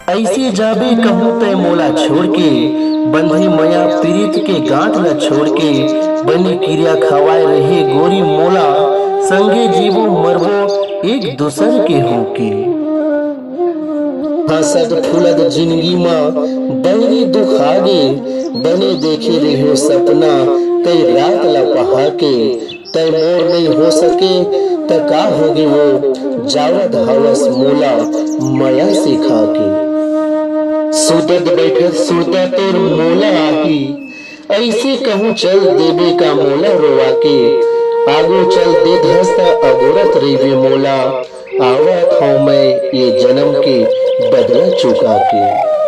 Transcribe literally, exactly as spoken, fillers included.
ऐसे जाबे कहूँ तय मोला छोड़ के, बंधे मया पीरित के गांठ न छोड़ के, बनी क्रिया खवाए रहे गोरी मोला, संगे जीवो मरबो एक दूसर के होके। हंसद फूलद जिंदगी माँ बहरी दुख आगे, बने देखे रहो सपना कई रात लपहा के, तय मोर नहीं हो सके त का होगी वो, जावत हवस मोला मया सिखा के। सुतत बैठत सुरता तोर मोला आही, ऐसे कहूँ चल देबे का मोला रोवा के, आगो चल दे धस्ता अगोरत रही मोला, आवत हूँ मैं ये जन्म के बदला चुका के।